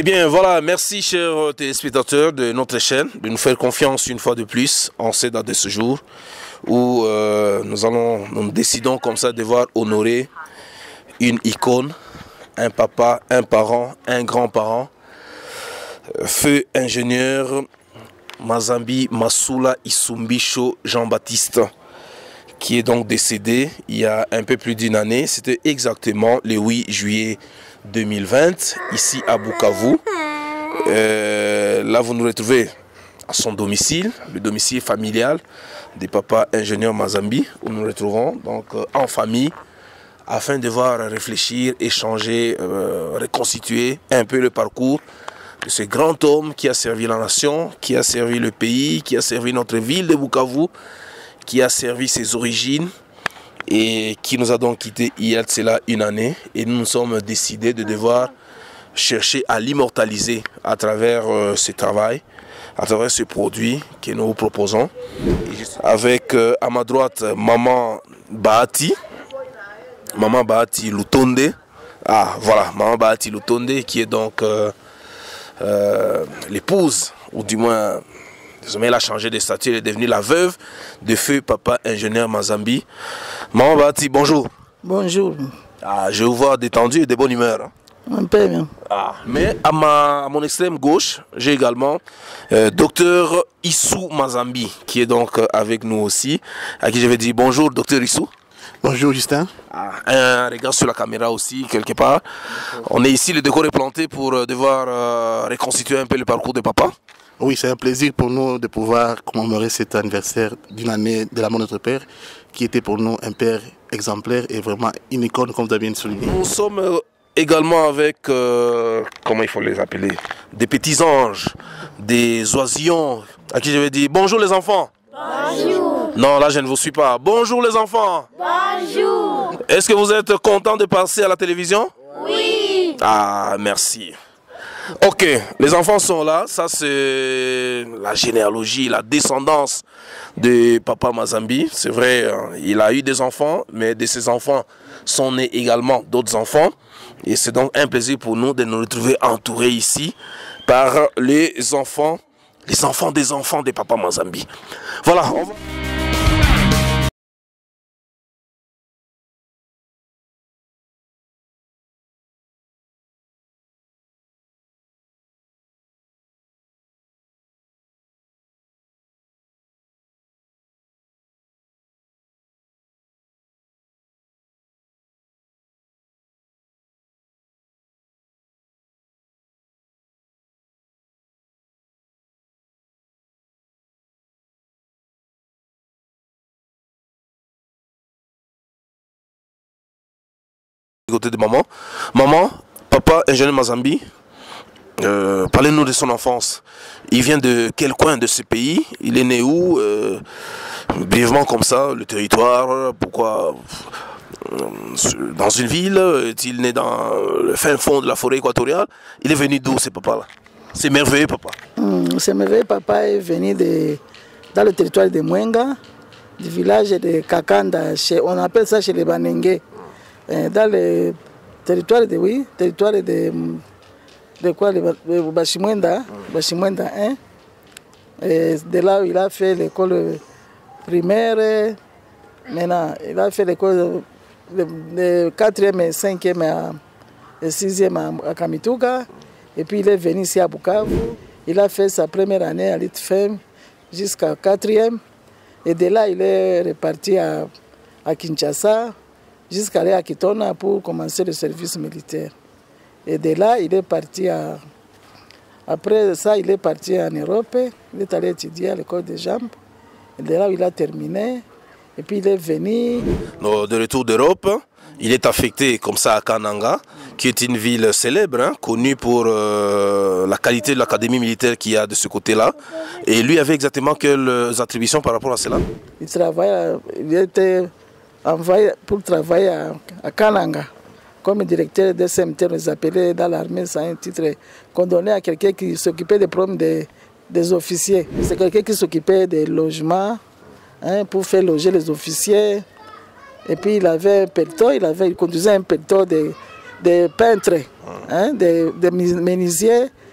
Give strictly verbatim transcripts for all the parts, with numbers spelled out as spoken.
bien, voilà, merci chers téléspectateurs de notre chaîne de nous faire confiance une fois de plus en ces dates de ce jour où euh, nous allons, nous décidons comme ça de devoir honorer une icône, un papa, un parent, un grand-parent, feu ingénieur Mazambi Massoula Isumbisho Jean-Baptiste, qui est donc décédé il y a un peu plus d'une année. C'était exactement le huit juillet deux mille vingt, ici à Bukavu. Euh, là, vous nous retrouvez à son domicile, le domicile familial des papas ingénieurs Mazambi, où nous nous retrouvons donc euh, en famille, afin de voir réfléchir, échanger, euh, reconstituer un peu le parcours de ce grand homme qui a servi la nation, qui a servi le pays, qui a servi notre ville de Bukavu, qui a servi ses origines et qui nous a donc quitté il y a de cela une année. Et nous nous sommes décidés de devoir chercher à l'immortaliser à travers euh, ce travail, à travers ce produit que nous vous proposons. Avec euh, à ma droite, Maman Bahati, Maman Bahati Lutonde. Ah voilà, Maman Bahati Lutonde qui est donc euh, euh, l'épouse, ou du moins... Désormais, elle a changé de statut, elle est devenue la veuve de feu papa ingénieur Mazambi. Maman Bahati, bonjour. Bonjour. Ah, je vous vois détendu et de bonne humeur. Hein. Un peu bien. Ah, mais à, ma, à mon extrême gauche, j'ai également euh, docteur Issou Mazambi, qui est donc euh, avec nous aussi, à qui je vais dire bonjour, docteur Issou. Bonjour Justin. Ah, un regard sur la caméra aussi, quelque part. On est ici, le décor est planté pour euh, devoir euh, reconstituer un peu le parcours de papa. Oui, c'est un plaisir pour nous de pouvoir commémorer cet anniversaire d'une année de la mort de notre père, qui était pour nous un père exemplaire et vraiment une icône, comme vous avez bien souligné. Nous sommes euh, également avec, euh, comment il faut les appeler, des petits anges, des oisillons, à qui je vais dire bonjour les enfants. Bonjour. Non, là je ne vous suis pas. Bonjour les enfants. Bonjour. Est-ce que vous êtes contents de passer à la télévision? Oui. Ah, merci. Ok, les enfants sont là, ça c'est la généalogie, la descendance de papa Mazambi. C'est vrai, il a eu des enfants, mais de ses enfants sont nés également d'autres enfants. Et c'est donc un plaisir pour nous de nous retrouver entourés ici par les enfants, les enfants des enfants de papa Mazambi. Voilà, on va... côté de maman. Maman, papa ingénieur Mazambi, euh, parlez-nous de son enfance. Il vient de quel coin de ce pays? Il est né où? euh, Brièvement comme ça, le territoire, pourquoi euh, dans une ville? Est-il né dans le fin fond de la forêt équatoriale? Il est venu d'où ce papa-là? C'est merveilleux papa. Hum, ce merveilleux papa est venu de, dans le territoire de Mwenga, du village de Kakanda, chez, on appelle ça chez les Banengue. Dans le territoire de, oui, territoire de, de quoi, de Bashimwenda, Bashimwenda un. Et de là où il a fait l'école primaire, maintenant il a fait l'école de quatrième et cinquième et sixième à Kamituga. Et puis il est venu ici à Bukavu. Il a fait sa première année à l'I T F E M jusqu'à quatrième. Et de là il est reparti à, à Kinshasa, jusqu'à aller à Kitona pour commencer le service militaire. Et de là, il est parti à... Après ça, il est parti en Europe. Il est allé étudier à l'école des jambes. Et de là, il a terminé. Et puis, il est venu... De retour d'Europe, il est affecté comme ça à Kananga, qui est une ville célèbre, hein, connue pour euh, la qualité de l'académie militaire qu'il y a de ce côté-là. Et lui avait exactement quelles attributions par rapport à cela? Il travaillait... Il était... envoyé pour travailler à, à Kananga comme directeur de S M T, on les appelait dans l'armée, c'est un titre qu'on donnait à quelqu'un qui s'occupait des problèmes des, des officiers. C'est quelqu'un qui s'occupait des logements, hein, pour faire loger les officiers. Et puis il avait un pelleton, il, avait, il conduisait un pelleton de, de peintres, hein, de, de menuisiers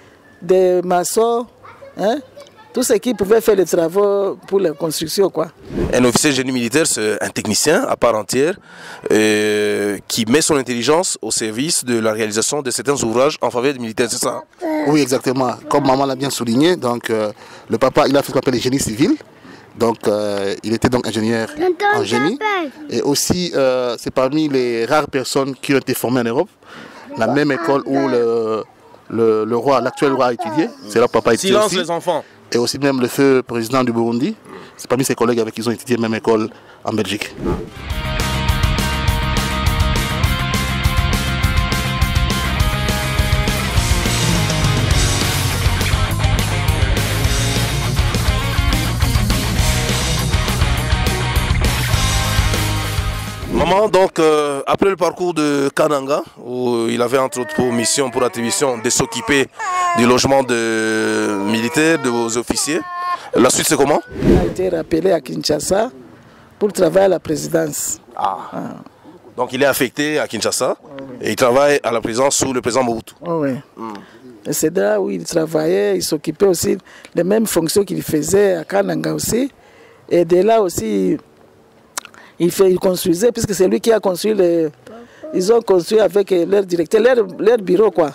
des maçons, hein, tous ceux qui pouvaient faire les travaux pour la construction, quoi. Un officier de génie militaire, c'est un technicien à part entière euh, qui met son intelligence au service de la réalisation de certains ouvrages en faveur des militaires, c'est ça? Oui, exactement. Comme maman l'a bien souligné, donc euh, le papa, il a fait ce qu'on appelle le génie civil. Donc, euh, il était donc ingénieur en génie. Et aussi, euh, c'est parmi les rares personnes qui ont été formées en Europe. La même école où le, le, le roi, l'actuel roi a étudié. C'est là que papa a étudié Silence aussi. les enfants. Et aussi même le feu président du Burundi. C'est parmi ses collègues avec qui ils ont étudié la même école en Belgique. Maman, donc, euh, après le parcours de Kananga, où il avait entre autres pour mission, pour attribution de s'occuper du logement de militaires, de vos officiers, la suite c'est comment? Il a été rappelé à Kinshasa pour travailler à la présidence. Ah. Ah. Donc il est affecté à Kinshasa et il travaille à la présidence sous le président Mobutu. Oh, oui. Mm. Et c'est là où il travaillait, il s'occupait aussi des mêmes fonctions qu'il faisait à Kananga aussi. Et de là aussi, il, fait, il construisait, puisque c'est lui qui a construit, les, ils ont construit avec leur directeur, leur, leur bureau, quoi.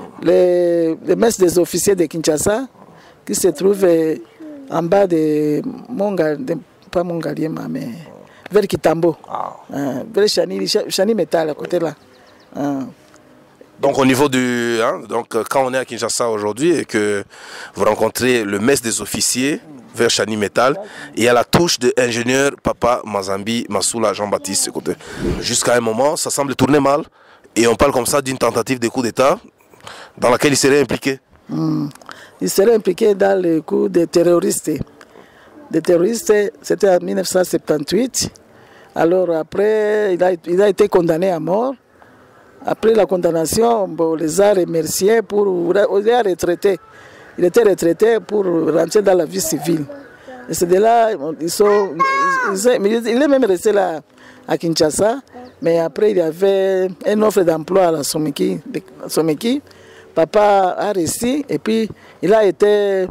Les, les messes des officiers de Kinshasa, qui se trouvent en bas de Monga, de, pas Mongaliema, mais vers Kitambo, ah. euh, vers Chani, Chani Metal, à côté là. Euh. Donc au niveau du... Hein, donc quand on est à Kinshasa aujourd'hui et que vous rencontrez le mess des officiers vers Chani Metal, il y a la touche de ingénieur Papa Mazambi Massoula Jean-Baptiste. Jusqu'à un moment, ça semble tourner mal et on parle comme ça d'une tentative de coup d'État dans laquelle il serait impliqué. Mmh. Il serait impliqué dans le coup des terroristes. Des terroristes, c'était en mille neuf cent soixante-dix-huit. Alors après, il a, il a été condamné à mort. Après la condamnation, bon, on les a remerciés pour... On les a retraités. Il était retraité pour rentrer dans la vie civile. Et c'est de là, ils sont, ils, ils, il est même resté là à Kinshasa, mais après il y avait une offre d'emploi à la Someki. Someki. Papa a réussi et puis il a été,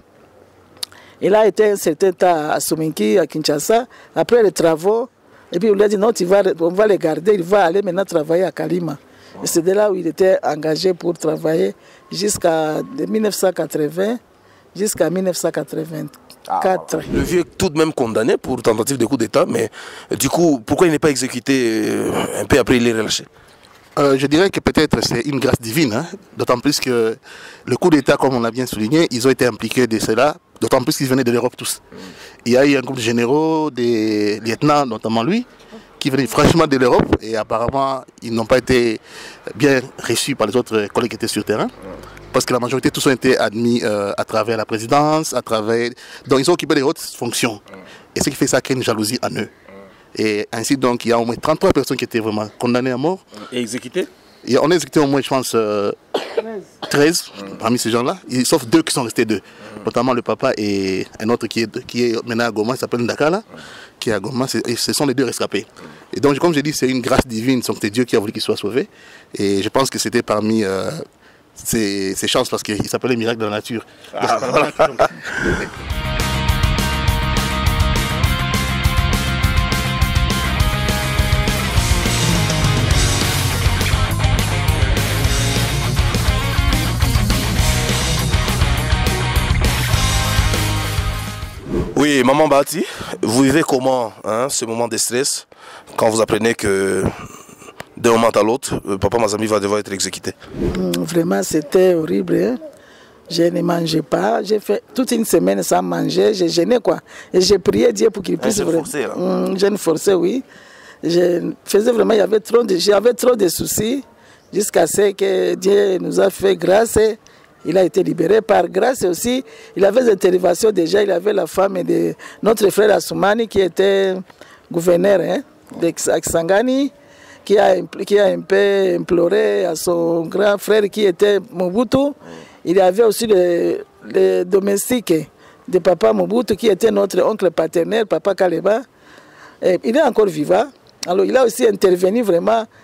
il a été un certain temps à Someki, à Kinshasa, après les travaux. Et puis on lui a dit non, tu vas, on va les garder, il va aller maintenant travailler à Kalima. Et c'est de là où il était engagé pour travailler jusqu'à mille neuf cent quatre-vingts jusqu'à mille neuf cent quatre-vingt-quatre. Ah, le vieux est tout de même condamné pour tentative de coup d'État, mais du coup, pourquoi il n'est pas exécuté un peu après il est relâché? euh, Je dirais que peut-être c'est une grâce divine, hein, d'autant plus que le coup d'État, comme on l'a bien souligné, ils ont été impliqués de cela, d'autant plus qu'ils venaient de l'Europe tous. Il y a eu un groupe de généraux, des lieutenants, notamment lui, qui venaient franchement de l'Europe et apparemment ils n'ont pas été bien reçus par les autres collègues qui étaient sur le terrain parce que la majorité tous ont été admis euh, à travers la présidence, à travers... donc ils ont occupé des hautes fonctions et ce qui fait ça crée une jalousie en eux. Et ainsi donc il y a au moins trente-trois personnes qui étaient vraiment condamnées à mort. Et exécutées? Et on a exécuté au moins je pense euh, treize parmi ces gens-là, sauf deux qui sont restés deux, notamment le papa et un autre qui est, qui est maintenant à Goma, qui s'appelle Ndakala, qui est à Goma, et ce sont les deux rescapés. Et donc comme je dis, c'est une grâce divine, c'est Dieu qui a voulu qu'il soit sauvé, et je pense que c'était parmi euh, ses, ses chances, parce qu'il s'appelait miracle de la nature. Ah, voilà. Oui, maman Bati, vous vivez comment hein, ce moment de stress quand vous apprenez que d'un moment à l'autre, papa Mazambi va devoir être exécuté? Mmh, vraiment, c'était horrible. Hein? Je ne mangeais pas. J'ai fait toute une semaine sans manger. J'ai gêné quoi. Et j'ai prié Dieu pour qu'il puisse... Vraiment... forcé, là. Mmh, j'ai forcé, oui. Je faisais vraiment, il y avait trop de, j'avais trop de soucis jusqu'à ce que Dieu nous a fait grâce. Il a été libéré par grâce aussi. Il avait des interventions déjà. Il avait la femme de notre frère Assoumani qui était gouverneur hein, de Kisangani, qui a, qui a un peu imploré à son grand frère qui était Mobutu. Il y avait aussi le, le domestique de papa Mobutu qui était notre oncle paternel, papa Kaleba. Et il est encore vivant. Alors il a aussi intervenu vraiment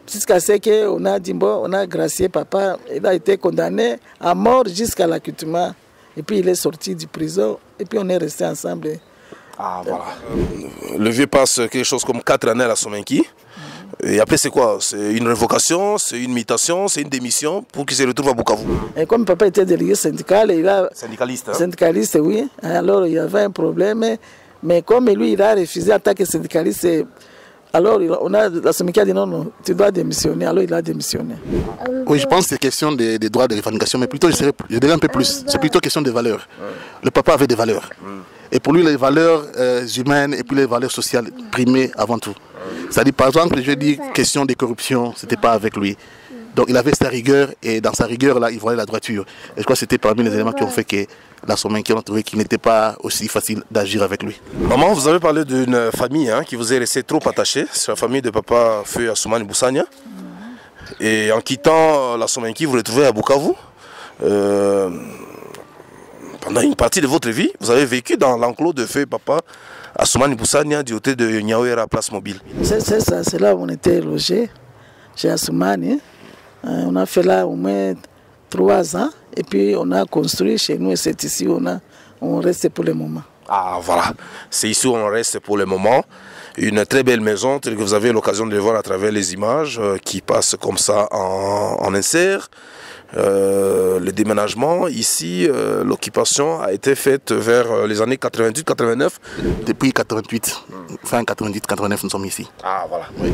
Jusqu'à ce qu'on a dit, bon, on a gracié papa, il a été condamné à mort jusqu'à l'acquittement. Et puis il est sorti de prison, et puis on est resté ensemble. Ah, voilà. Le vieux passe quelque chose comme quatre années à la Somenki. Et après, c'est quoi? C'est une révocation, c'est une mutation, c'est une démission pour qu'il se retrouve à Bukavu. Et comme papa était délégué syndical, il a... Syndicaliste. Hein? Syndicaliste, oui. Alors il y avait un problème. Mais comme lui, il a refusé en tant que syndicaliste, alors on a, la Somenki a dit non, non, tu dois démissionner. Alors il a démissionné. Oui, je pense que c'est question des, des droits de revendication, mais plutôt, je dirais, je dirais un peu plus. C'est plutôt question des valeurs. Le papa avait des valeurs. Et pour lui, les valeurs euh, humaines et puis les valeurs sociales primaient avant tout. C'est-à-dire, par exemple, je dis question de corruption, ce n'était pas avec lui. Donc il avait sa rigueur, et dans sa rigueur, là, il voyait la droiture. Et je crois que c'était parmi les éléments qui ont fait que la Somenki a trouvé qu'il n'était pas aussi facile d'agir avec lui. Maman, vous avez parlé d'une famille hein, qui vous est restée trop attachée. C'est la famille de papa Feu Assoumani Boussania. Et en quittant la Somenki, vous vous retrouvez à Bukavu. Euh, pendant une partie de votre vie, vous avez vécu dans l'enclos de Feu Papa Assoumani Boussania du côté de Niawera Place Mobile. C'est ça, c'est là où on était logé, chez Assoumani. Euh, on a fait là au moins trois ans et puis on a construit chez nous et c'est ici où on, a, on reste pour le moment. Ah voilà, c'est ici où on reste pour le moment. Une très belle maison telle que vous avez l'occasion de le voir à travers les images euh, qui passent comme ça en, en insert. Euh, le déménagement ici, euh, l'occupation a été faite vers les années quatre-vingt-huit quatre-vingt-neuf. Depuis quatre-vingt-huit, fin quatre-vingt-huit quatre-vingt-neuf, nous sommes ici. Ah voilà. Oui.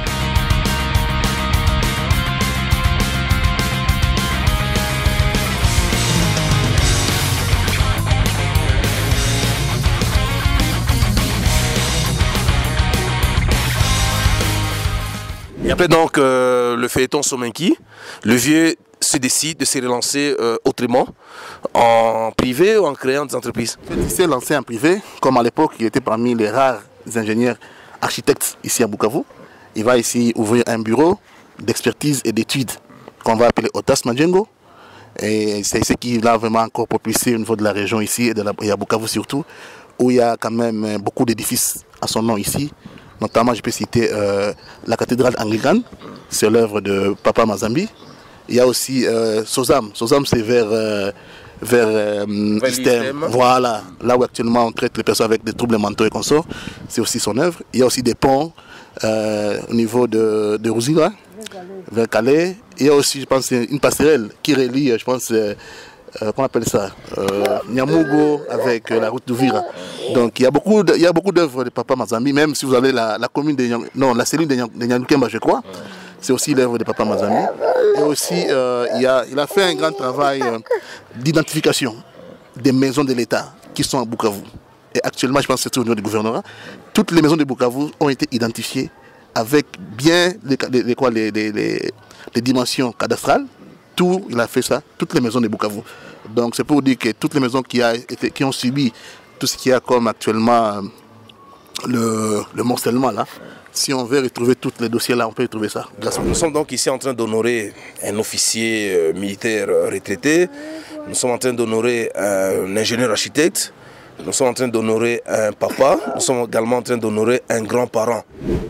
Et après donc euh, le feuilleton Somenki, le vieux se décide de se relancer euh, autrement, en privé ou en créant des entreprises? Il s'est lancé en privé, comme à l'époque il était parmi les rares ingénieurs architectes ici à Bukavu. Il va ici ouvrir un bureau d'expertise et d'études qu'on va appeler Otas Madjengo. Et c'est ce qui l'a vraiment encore propulsé au niveau de la région ici et, de la, et à Bukavu surtout, où il y a quand même beaucoup d'édifices à son nom ici. Notamment, je peux citer euh, la cathédrale anglicane, c'est l'œuvre de Papa Mazambi. Il y a aussi euh, Sozam. Sozam, c'est vers, euh, vers euh, Istem. Voilà, là où actuellement on traite les personnes avec des troubles mentaux et consorts. C'est aussi son œuvre. Il y a aussi des ponts euh, au niveau de, de Rouzira, vers Calais. Il y a aussi, je pense, une passerelle qui relie, je pense, euh, Euh, qu'on appelle ça, euh, Nyamugo avec euh, la route d'Ouvira. Donc il y a beaucoup de, il y a beaucoup d'œuvres de Papa Mazambi, même si vous avez la, la commune de Nyang, non, la cellule de Nyanyukemba, je crois, c'est aussi l'œuvre de Papa Mazambi. Et aussi, euh, il, a, il a fait un grand travail euh, d'identification des maisons de l'État qui sont à Bukavu. Et actuellement, je pense que c'est au niveau du gouvernorat, toutes les maisons de Bukavu ont été identifiées avec bien les, les, les, les, les, les, les dimensions cadastrales. Tout, il a fait ça, toutes les maisons de Bukavu. Donc c'est pour dire que toutes les maisons qui, a été, qui ont subi tout ce qu'il y a comme actuellement le, le morcellement là, si on veut retrouver tous les dossiers là, on peut retrouver ça. Nous sommes donc ici en train d'honorer un officier euh, militaire retraité, nous sommes en train d'honorer un ingénieur architecte, nous sommes en train d'honorer un papa, nous sommes également en train d'honorer un grand-parent.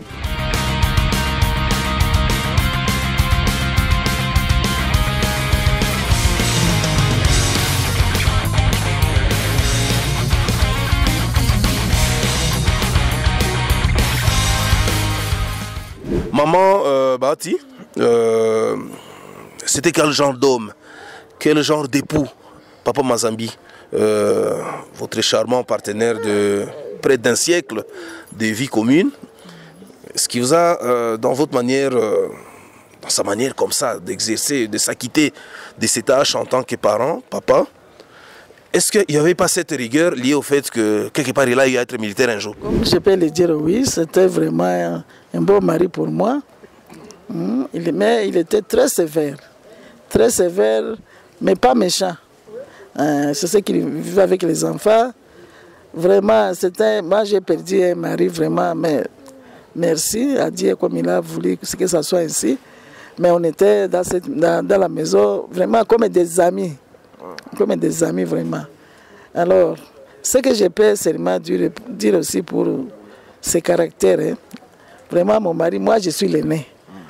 Maman euh, Bahati, euh, c'était quel genre d'homme, quel genre d'époux, Papa Mazambi, euh, votre charmant partenaire de près d'un siècle de vie commune, ce qui vous a, euh, dans votre manière, euh, dans sa manière comme ça d'exercer, de s'acquitter de ses tâches en tant que parent, papa, est-ce qu'il n'y avait pas cette rigueur liée au fait que quelque part il a eu à être militaire un jour? Je peux le dire oui, c'était vraiment un, un bon mari pour moi. Hum, il, mais il était très sévère, très sévère, mais pas méchant. Euh, c'est ce qu'il vivait avec les enfants. Vraiment, c'était, moi j'ai perdu un mari vraiment, mais merci à Dieu comme il a voulu que ça soit ainsi. Mais on était dans, cette, dans, dans la maison vraiment comme des amis. Comme des amis vraiment. Alors, ce que je peux seulement dire, dire aussi pour ses caractères, hein. Vraiment mon mari, moi je suis l'aîné.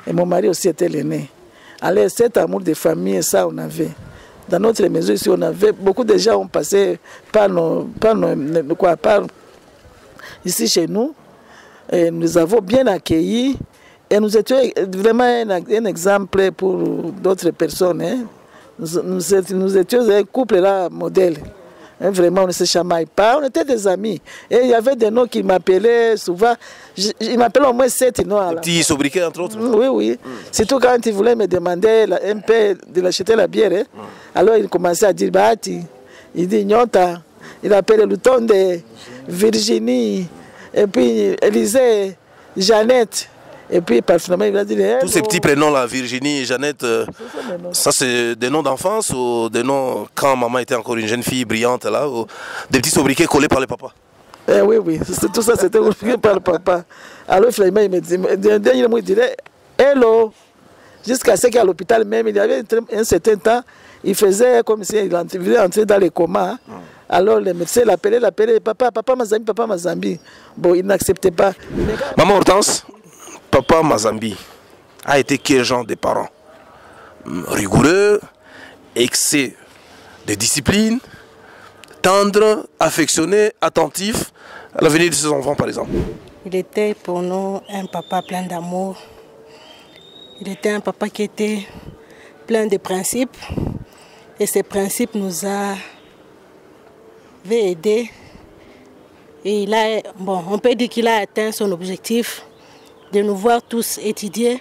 Et mon mari aussi était l'aîné. Alors cet amour de famille, ça on avait. Dans notre maison ici, on avait beaucoup de gens ont passé par nos, par nos, quoi, par ici chez nous. Et nous avons bien accueillis. Et nous étions vraiment un, un exemple pour d'autres personnes. Hein. Nous, nous, nous étions un couple là, modèle. Hein, vraiment, on ne se chamaille pas. On était des amis. Et il y avait des noms qui m'appelaient souvent. Ils m'appelaient au moins sept noms. Des petits sobriquets, entre autres. Oui, oui. Mm. Surtout quand ils voulaient me demander la, un peu de l'acheter la bière. Hein. Mm. Alors, ils commençaient à dire Bahati. Il dit Nyota. Il appelait Lutonde, Virginie. Et puis, Élisée, Jeannette. Et puis, parfaitement, il va dire... Tous ces petits prénoms-là, Virginie, Jeannette, euh, ça c'est des noms d'enfance ou des noms quand maman était encore une jeune fille brillante, là, ou des petits sobriquets collés par les papas? Eh oui, oui, tout ça c'était collé par le papa. Alors, finalement, il me dit, dernier mot, il dirait hello. Jusqu'à ce qu'à l'hôpital même, il y avait un certain temps, il faisait comme s'il il entrait dans les comas. Hein. Alors, le médecin l'appelait, l'appelait, papa, papa Mazambi, papa Mazambi. Bon, il n'acceptait pas. Maman Hortense, Papa Mazambi a été quel genre de parent? Rigoureux, excès de discipline, tendre, affectionné, attentif à l'avenir de ses enfants par exemple. Il était pour nous un papa plein d'amour. Il était un papa qui était plein de principes. Et ces principes nous avaient aidés. Et il a, bon, on peut dire qu'il a atteint son objectif de nous voir tous étudier,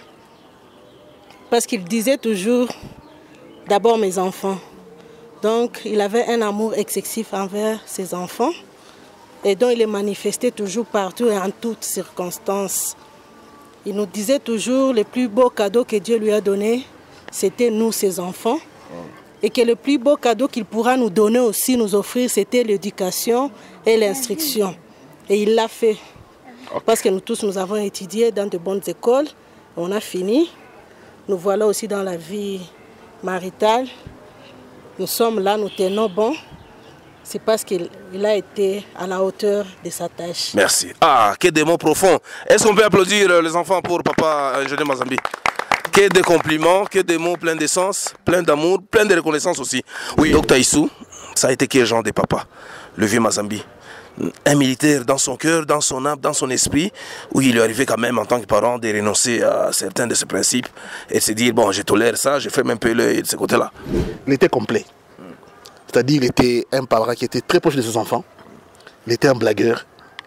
parce qu'il disait toujours, d'abord mes enfants. Donc il avait un amour excessif envers ses enfants, et dont il les manifestait toujours partout et en toutes circonstances. Il nous disait toujours, le plus beau cadeau que Dieu lui a donné, c'était nous, ses enfants, et que le plus beau cadeau qu'il pourra nous donner aussi, nous offrir, c'était l'éducation et l'instruction. Et il l'a fait. Parce que nous tous, nous avons étudié dans de bonnes écoles, on a fini. Nous voilà aussi dans la vie maritale. Nous sommes là, nous tenons bon. C'est parce qu'il a été à la hauteur de sa tâche. Merci. Ah, que des mots profonds. Est-ce qu'on peut applaudir les enfants pour papa ingénieur Mazambi? Que des compliments, que des mots pleins d'essence, pleins d'amour, pleins de reconnaissance aussi. Oui, Docteur Issou, ça a été quel genre de papa, le vieux Mazambi? Un militaire dans son cœur, dans son âme, dans son esprit, où il lui arrivait quand même en tant que parent de renoncer à certains de ses principes et de se dire, bon, je tolère ça, je ferme un peu l'œil de ce côté-là. Il était complet. C'est-à-dire qu'il était un parent qui était très proche de ses enfants. Il était un blagueur.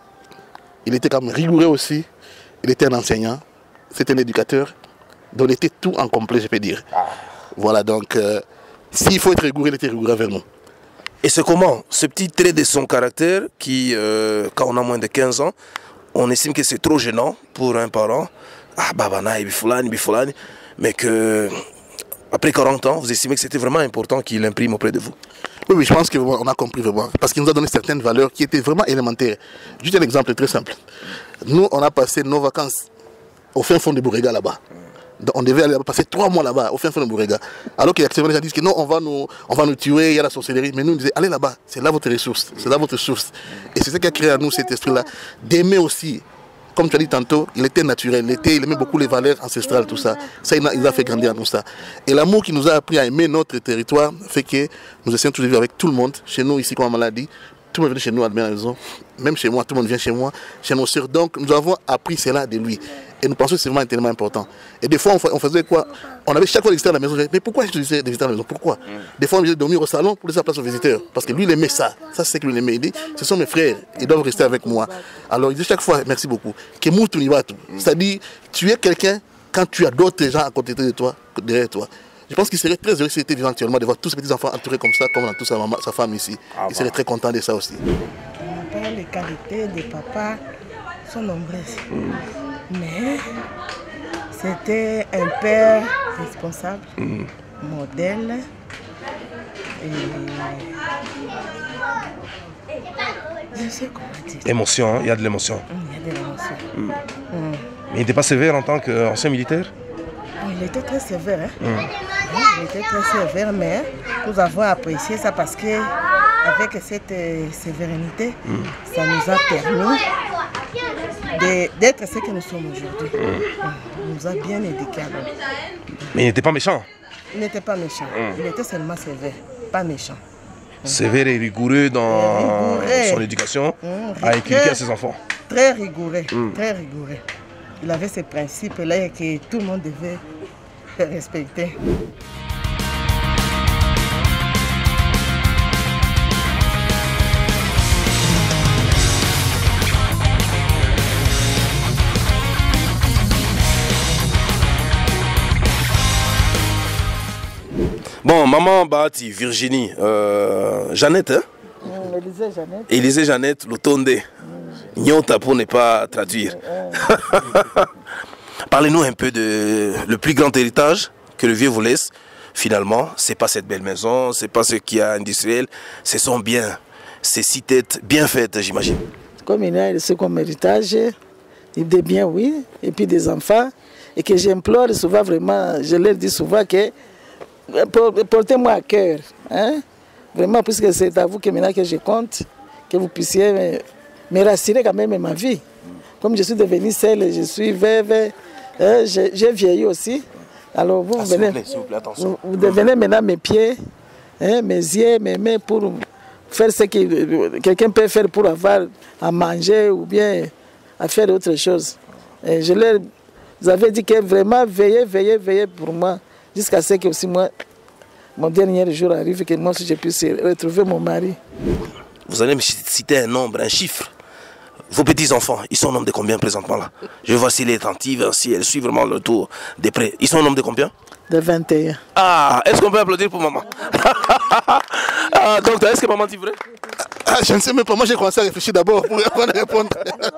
Il était quand même rigoureux aussi. Il était un enseignant. C'était un éducateur. Donc il était tout en complet, je peux dire. Voilà, donc euh, s'il faut être rigoureux, il était rigoureux vers nous. Et c'est comment ce petit trait de son caractère qui, euh, quand on a moins de quinze ans, on estime que c'est trop gênant pour un parent. Ah, babana, bifulani, bifulani. Mais que, après quarante ans, vous estimez que c'était vraiment important qu'il imprime auprès de vous? Oui, oui, je pense qu'on a compris vraiment. Parce qu'il nous a donné certaines valeurs qui étaient vraiment élémentaires. Juste un exemple très simple. Nous, on a passé nos vacances au fin fond de Bourega là-bas. On devait aller passer trois mois là-bas, au fin fond de Bourega. Alors qu'il y a actuellement des gens qui disent que non, on va, nous, on va nous tuer, il y a la sorcellerie. Mais nous, on disait, allez là-bas, c'est là votre ressource, c'est là votre source. Et c'est ce qui a créé à nous cet esprit-là, d'aimer aussi. Comme tu as dit tantôt, il était naturel, il, était, il aimait beaucoup les valeurs ancestrales, tout ça. Ça, il a, il a fait grandir en nous ça. Et l'amour qui nous a appris à aimer notre territoire fait que nous essayons toujours de vivre avec tout le monde. Chez nous, ici, comme on l'a dit, tout le monde vient chez nous à la maison. Même chez moi, tout le monde vient chez moi, chez nos sœurs. Donc, nous avons appris cela de lui. Et nous pensons que c'est vraiment tellement important. Et des fois, on faisait quoi? On avait chaque fois des visiteurs à la maison. Mais pourquoi je disais des visiteurs à la maison? Pourquoi? Des fois, on disait dormir au salon pour laisser la place aux visiteurs. Parce que lui, il aimait ça. Ça, c'est ce qu'il aimait. Il dit, ce sont mes frères. Ils doivent rester avec moi. Alors, il dit chaque fois, merci beaucoup. C'est-à-dire, tu es quelqu'un quand tu as d'autres gens à côté de toi, derrière toi. Je pense qu'il serait très heureux s'il était vivant actuellement de voir tous ces petits enfants entourés comme ça, comme dans toute sa, maman, sa femme ici. Il serait très content de ça aussi. Les qualités des papas sont nombreuses. Mais c'était un père responsable, mm. modèle. Et... je sais comment dire. Émotion, il y a de l'émotion. Il y a de l'émotion. Mm. Mm. Mais il n'était pas sévère en tant qu'ancien militaire? Il était très sévère. Hein? Mm. Oui, il était très sévère, mais nous avons apprécié ça parce que avec cette euh, sévérité, mm. ça nous a permis d'être ce que nous sommes aujourd'hui. Mmh. Il nous a bien éduqués alors. Mais il n'était pas méchant. Il n'était pas méchant. Mmh. Il était seulement sévère, pas méchant. Mmh. Sévère et rigoureux dans rigoureux. son éducation, mmh. à inculquer à ses enfants. Très rigoureux, mmh. très rigoureux. Il avait ces principes-là que tout le monde devait respecter. Bon, maman Bahati, Virginie, euh, Jeannette, hein? Mmh, Élisée Jeannette. Élisée Jeannette, Lutonde. Mmh. Nyota pour ne pas traduire. Mmh. Parlez-nous un peu de le plus grand héritage que le vieux vous laisse. Finalement, c'est pas cette belle maison, c'est pas ce qu'il y a industriel, c'est son bien. C'est six têtes bien faites, j'imagine. Comme il a laissé comme héritage, des biens, oui, et puis des enfants, et que j'implore souvent vraiment, je leur dis souvent que portez-moi à cœur, hein? Vraiment, puisque c'est à vous que maintenant que je compte, que vous puissiez me, me rassurer quand même ma vie. Comme je suis devenue seule, je suis veuve, hein, j'ai vieilli aussi. Alors vous, ah, venez, vous, plaît, vous, plaît, vous, vous devenez maintenant mes pieds, hein, mes yeux, mes mains pour faire ce que quelqu'un peut faire pour avoir à manger ou bien à faire autre chose. Et je leur avais dit que vraiment veillez, veillez, veillez pour moi. Jusqu'à ce que aussi moi, mon dernier jour arrive, que moi aussi je puisse retrouver mon mari. Vous allez me citer un nombre, un chiffre. Vos petits-enfants, ils sont au nombre de combien présentement là? Je vois s'il est attentive, si elle suit vraiment le tour des près. Ils sont au nombre de combien? De vingt et un. Ah, est-ce qu'on peut applaudir pour maman? Ah, docteur, est-ce que maman dit vrai? Ah, je ne sais même pas, moi j'ai commencé à réfléchir d'abord pour répondre.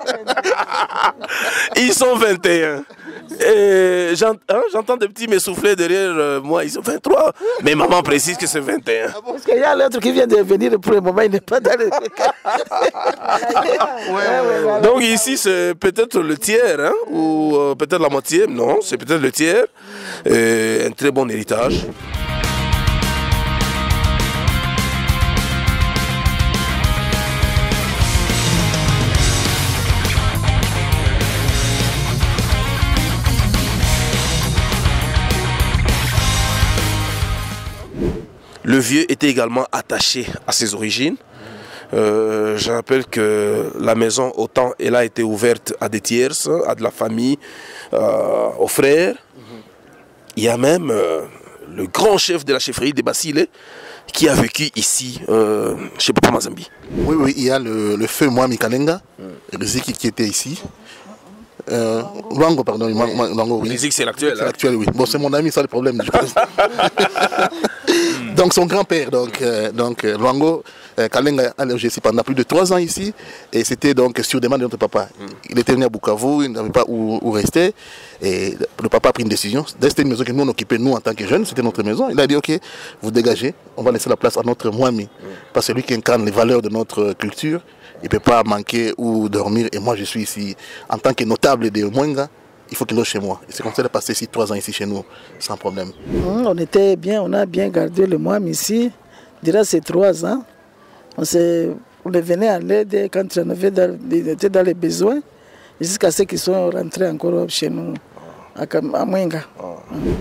Ils sont vingt et un. Et j'entends hein, des petits m'essouffler derrière euh, moi, ils sont vingt-trois. Mais maman précise que c'est vingt et un. Parce qu'il y a l'autre qui vient de venir pour le moment, il n'est pas dans le... ouais, ouais, ouais. Donc ici c'est peut-être le tiers, hein, ou euh, peut-être la moitié, non, c'est peut-être le tiers. Et un très bon héritage. Le vieux était également attaché à ses origines. Euh, je rappelle que la maison, autant elle a été ouverte à des tierces, à de la famille, euh, aux frères. Il y a même euh, le grand chef de la chefferie des Basile qui a vécu ici, euh, chez Papa Mazambi. Oui, oui, il y a le, le feu Mwami Kalenga, Riziki qui était ici. Euh, Luango, pardon, Luango, oui. Riziki, c'est l'actuel. C'est l'actuel, oui. Bon, c'est mon ami, ça le problème. Donc son grand-père, donc, euh, donc euh, Luango euh, Kalenga a logé ici pendant plus de trois ans ici, et c'était donc sur demande de notre papa. Mm. Il était venu à Bukavu, il n'avait pas où, où rester, et le papa a pris une décision. C'était une maison que nous on occupait nous en tant que jeunes, c'était notre maison. Il a dit ok, vous dégagez, on va laisser la place à notre Mwami, mm. parce que c'est lui qui incarne les valeurs de notre culture. Il ne peut pas manquer ou dormir, et moi je suis ici en tant que notable de Mwenga. Il faut qu'il loge chez moi. C'est comme ça qu'il a passé ici trois ans ici chez nous, sans problème. Mmh, on était bien, on a bien gardé le moine ici. Durant ces trois ans, on, on venait à l'aide quand on avait dans, était dans les besoins, jusqu'à ce qu'ils soient rentrés encore chez nous, à, à Mwenga. Oh. Mmh.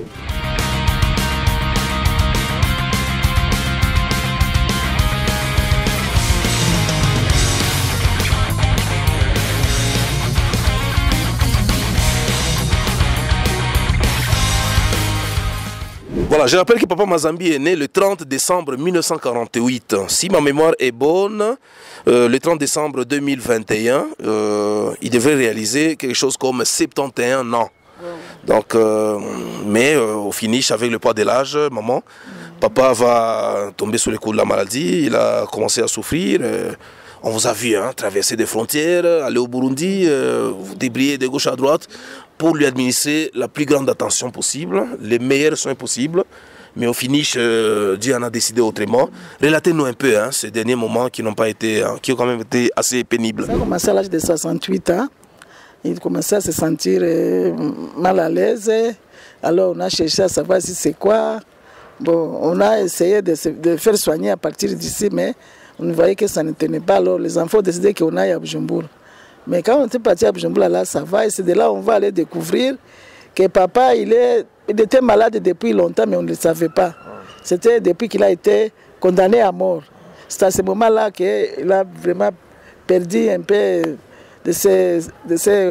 Voilà, je rappelle que Papa Mazambi est né le trente décembre mille neuf cent quarante-huit. Si ma mémoire est bonne, euh, le trente décembre deux mille vingt et un, euh, il devrait réaliser quelque chose comme soixante et un ans. Donc, euh, mais euh, au finish, avec le poids de l'âge, maman, papa va tomber sous les coups de la maladie, il a commencé à souffrir. Euh, on vous a vu hein, traverser des frontières, aller au Burundi, euh, vous débriller de gauche à droite pour lui administrer la plus grande attention possible, les meilleurs soins possibles. Mais au finish, euh, Dieu en a décidé autrement. Relatez-nous un peu hein, ces derniers moments qui n'ont pas été, hein, qui ont quand même été assez pénibles. Ça a commencé à l'âge de soixante-huit ans. Il commençait à se sentir euh, mal à l'aise. Alors on a cherché à savoir si c'est quoi. Bon, on a essayé de, se, de faire soigner à partir d'ici, mais on voyait que ça ne tenait pas. Alors les enfants ont décidé qu'on aille à Bujumbura. Mais quand on était parti à Bujumbura, là, ça va. Et c'est de là on va aller découvrir que papa, il, est, il était malade depuis longtemps, mais on ne le savait pas. C'était depuis qu'il a été condamné à mort. C'est à ce moment-là qu'il a vraiment perdu un peu de ses, de ses,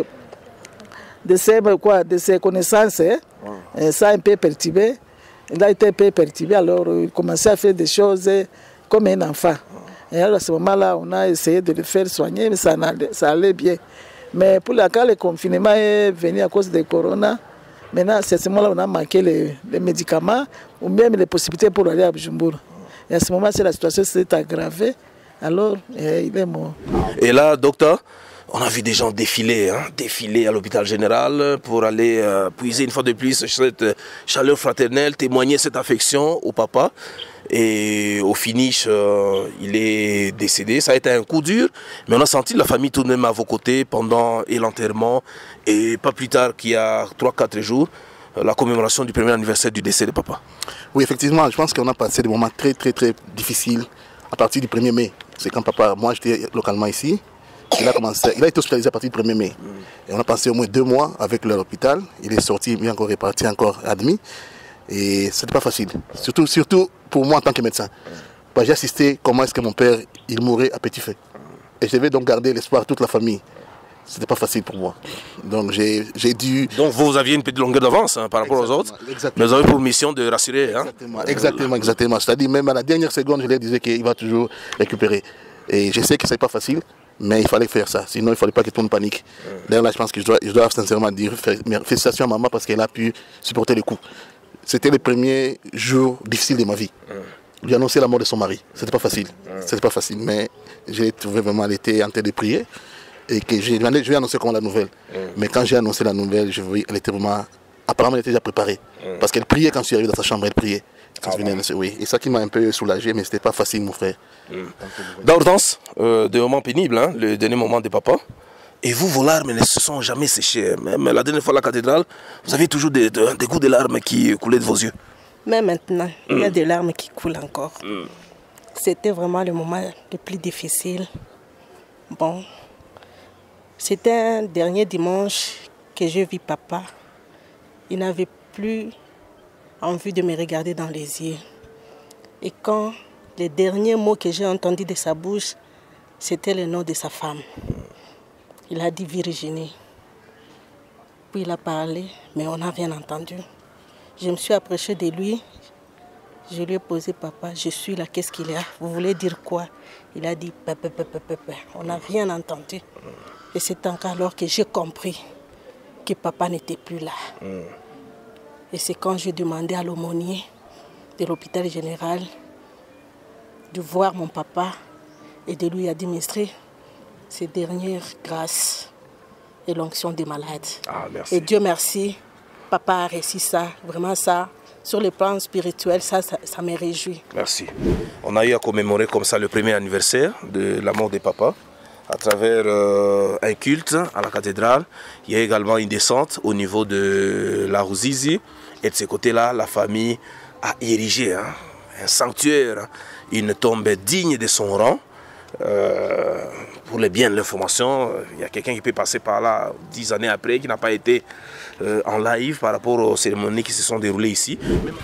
de ses, quoi, de ses connaissances. Hein. Et ça a un peu perturbé. Il a été un peu perturbé, alors il commençait à faire des choses comme un enfant. Et alors à ce moment-là, on a essayé de le faire soigner, mais ça allait, ça allait bien. Mais pour la, quand le confinement est venu à cause de Corona, maintenant, c'est à ce moment-là on a manqué les, les médicaments ou même les possibilités pour aller à Bujumbura. Et à ce moment-là, la situation s'est aggravée, alors eh, il est mort. Et là, docteur, on a vu des gens défiler, hein, défiler à l'hôpital général pour aller euh, puiser une fois de plus cette chaleur fraternelle, témoigner cette affection au papa. Et au finish, euh, il est décédé. Ça a été un coup dur, mais on a senti la famille tout de même à vos côtés pendant l'enterrement. Et pas plus tard qu'il y a trois quatre jours, la commémoration du premier anniversaire du décès de papa. Oui, effectivement, je pense qu'on a passé des moments très très très difficiles à partir du premier mai. C'est quand papa, moi j'étais localement ici, il a, commencé, il a été hospitalisé à partir du premier mai. Et on a passé au moins deux mois avec l'hôpital. Il est sorti, il est encore reparti, encore admis. Et c'était pas facile, surtout, surtout pour moi en tant que médecin. J'ai assisté comment est-ce que mon père, il mourait à petit feu. Et je devais donc garder l'espoir de toute la famille. C'était pas facile pour moi. Donc j'ai dû... Donc vous aviez une petite longueur d'avance hein, par rapport exactement, aux autres. Exactement. Mais vous avez pour mission de rassurer. Hein. Exactement, exactement, exactement. C'est-à-dire même à la dernière seconde, je lui disais qu'il va toujours récupérer. Et je sais que c'est pas facile, mais il fallait faire ça. Sinon, il ne fallait pas que tout le monde panique. D'ailleurs là, je pense que je dois, je dois sincèrement dire félicitations à maman parce qu'elle a pu supporter le coup. C'était les premiers jours difficiles de ma vie. Lui annoncer la mort de son mari, c'était pas facile. C'était pas facile, mais j'ai trouvé vraiment, elle était en train de prier et que j'ai demandé, je vais annoncer comment la nouvelle. Mais quand j'ai annoncé la nouvelle, je voyais, elle était vraiment, apparemment elle était déjà préparée. Parce qu'elle priait quand je suis arrivé dans sa chambre, elle priait. Quand ah, venais, oui. Et ça qui m'a un peu soulagé, mais c'était pas facile, mon frère. D'Hortense, euh, des moments pénibles, hein, le dernier moment de papa. Et vous, vos larmes ne se sont jamais séchées. Même la dernière fois à la cathédrale, vous avez toujours des, des, des gouttes de larmes qui coulaient de vos yeux. Mais maintenant, mm. il y a des larmes qui coulent encore. Mm. C'était vraiment le moment le plus difficile. Bon, c'était un dernier dimanche que j'ai vu papa. Il n'avait plus envie de me regarder dans les yeux. Et quand les derniers mots que j'ai entendus de sa bouche, c'était le nom de sa femme. Il a dit Virginie. Puis il a parlé, mais on n'a rien entendu. Je me suis approchée de lui. Je lui ai posé, papa, je suis là, qu'est-ce qu'il y a? Vous voulez dire quoi? Il a dit, papa, papa, papa. On n'a rien entendu. Et c'est encore alors que j'ai compris que papa n'était plus là. Mm. Et c'est quand j'ai demandé à l'aumônier de l'hôpital général de voir mon papa et de lui administrer ces dernières grâces et l'onction des malades. Ah, merci. Et Dieu merci, papa a réussi ça, vraiment ça. Sur le plan spirituel, ça, ça, ça me réjouit. Merci. On a eu à commémorer comme ça le premier anniversaire de la mort de papa à travers euh, un culte à la cathédrale. Il y a également une descente au niveau de la Ruzizi. Et de ce côté-là, la famille a érigé hein, un sanctuaire, une tombe digne de son rang. Euh, pour le bien de l'information, il y a quelqu'un qui peut passer par là dix années après, qui n'a pas été euh, en live par rapport aux cérémonies qui se sont déroulées ici.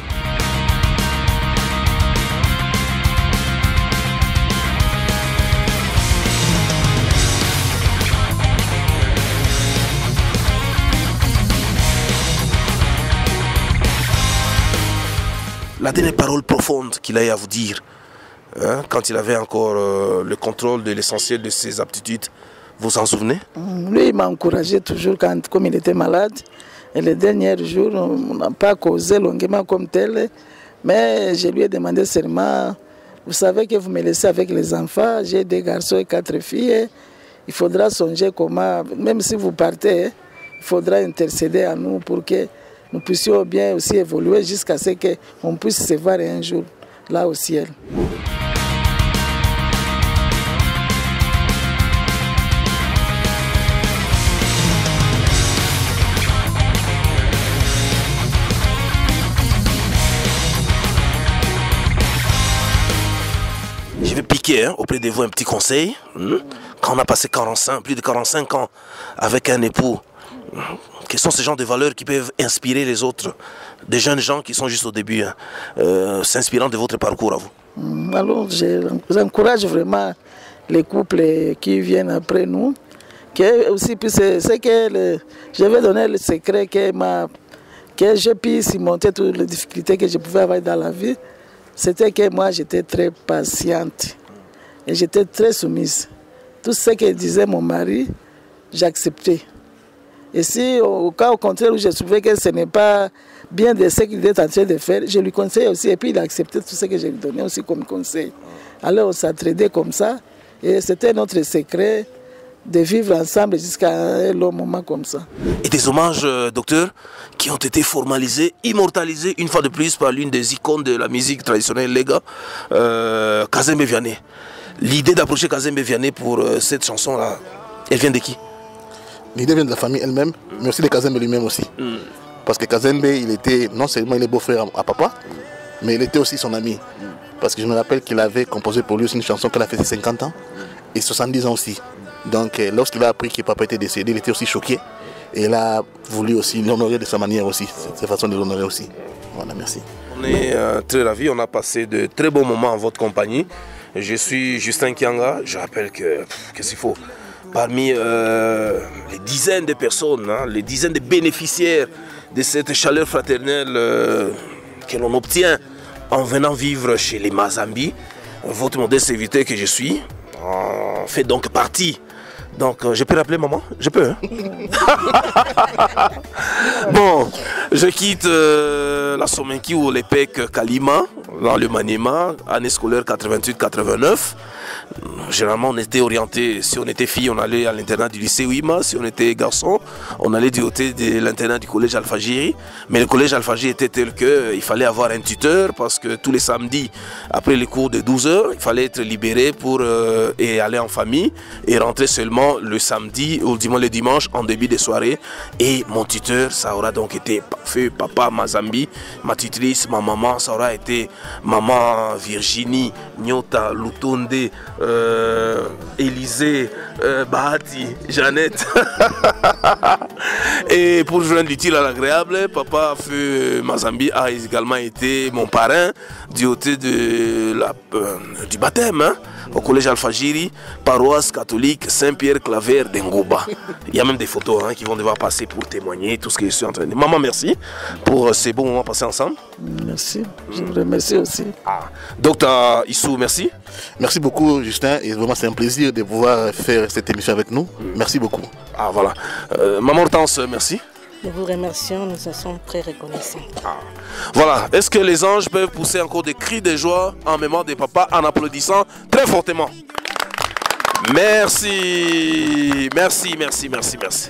La dernière parole profonde qu'il a eu à vous dire, hein, quand il avait encore euh, le contrôle de l'essentiel de ses aptitudes, vous vous en souvenez? Lui, il m'a encouragé toujours quand, comme il était malade. Et les derniers jours, on n'a pas causé longuement comme tel. Mais je lui ai demandé seulement, vous savez que vous me laissez avec les enfants, j'ai des garçons et quatre filles. Il faudra songer comment, même si vous partez, il faudra intercéder à nous pour que nous puissions bien aussi évoluer jusqu'à ce qu'on puisse se voir un jour là au ciel. Je vais piquer communiquer hein, auprès de vous un petit conseil. Hein, quand on a passé quarante-cinq, plus de quarante-cinq ans avec un époux, hein, quels sont ces genres de valeurs qui peuvent inspirer les autres, des jeunes gens qui sont juste au début, hein, euh, s'inspirant de votre parcours à vous? Alors, j'encourage vraiment les couples qui viennent après nous. Que aussi, c'est que le, je vais donner le secret que, ma, que je puisse surmonter toutes les difficultés que je pouvais avoir dans la vie. C'était que moi, j'étais très patiente et j'étais très soumise. Tout ce que disait mon mari, j'acceptais. Et si, au cas au contraire où je trouvais que ce n'est pas bien de ce qu'il était en train de faire, je lui conseillais aussi. Et puis, il a accepté tout ce que je lui donnais aussi comme conseil. Alors, on s'entraidait comme ça. Et c'était notre secret de vivre ensemble jusqu'à un long moment comme ça. Et des hommages, euh, docteur, qui ont été formalisés, immortalisés une fois de plus par l'une des icônes de la musique traditionnelle Lega, euh, Kazembe Vianney. L'idée d'approcher Kazembe Vianney pour euh, cette chanson-là, elle vient de qui? L'idée vient de la famille elle-même, mais aussi de Kazembe lui-même aussi. Mm. Parce que Kazembe, il était, non seulement il est beau-frère à papa, mm. mais il était aussi son ami. Mm. Parce que je me rappelle qu'il avait composé pour lui aussi une chanson qu'elle a fait cinquante ans, et soixante-dix ans aussi. Donc euh, lorsqu'il a appris que papa était décédé, il était aussi choqué. Et il a voulu aussi l'honorer de sa manière aussi, cette façon de l'honorer aussi. Voilà, merci. On est euh, très ravis, on a passé de très bons moments en votre compagnie. Je suis Justin Kianga, je rappelle que, qu'est-ce qu'il faut, parmi euh, les dizaines de personnes, hein, les dizaines de bénéficiaires de cette chaleur fraternelle euh, que l'on obtient en venant vivre chez les Mazambi, votre modeste invité que je suis en fait donc partie. Donc, euh, je peux rappeler maman? Je peux. Hein? Bon, je quitte euh, la Somenki ou l'E P E C Kalima, dans le Maniema, année scolaire quatre-vingt-huit quatre-vingt-neuf. Généralement, on était orienté, si on était fille, on allait à l'internat du lycée Ouima. Si on était garçon, on allait du côté de l'internat du collège Alfagiri. Mais le collège Alfagiri était tel qu'il fallait avoir un tuteur parce que tous les samedis, après les cours de douze heures, il fallait être libéré pour euh, et aller en famille et rentrer seulement le samedi ou le dimanche en début de soirée. Et mon tuteur, ça aura donc été fait papa Mazambi, ma tutrice, ma maman, ça aura été maman Virginie, Nyota, Lutonde, euh, Élisée, euh, Bahati, Jeannette. Et pour joindre l'utile à l'agréable, papa Feu Mazambi a également été mon parrain du côté de la, euh, du baptême, hein, au collège Alfagiri, paroisse catholique Saint-Pierre Claver d'Engouba. Il y a même des photos hein, qui vont devoir passer pour témoigner tout ce que je suis en train de dire. Maman, merci pour ces bons moments passés ensemble. Merci, je vous remercie aussi. Ah. Docteur Issou, merci. Merci beaucoup Justin, et vraiment c'est un plaisir de pouvoir faire cette émission avec nous. Merci beaucoup. Ah voilà. Euh, Maman Hortense, merci. Nous vous remercions, nous en sommes très reconnaissants. Ah. Voilà, est-ce que les anges peuvent pousser encore des cris de joie en mémoire des papas en applaudissant très fortement? Merci, merci, merci, merci, merci.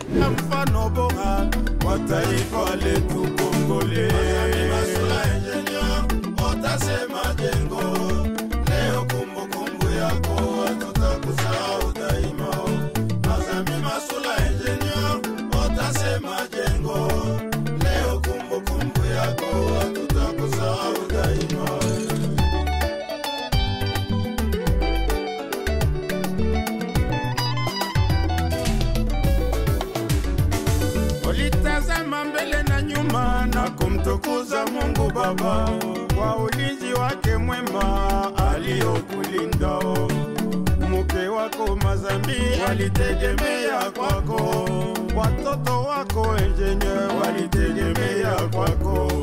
Kumtukuza Mungu Baba kwa ulinzi wake mwema aliokulinda. Mke wako Mazambi walitegemea kwako, watoto wako Engineer walitegemea kwako.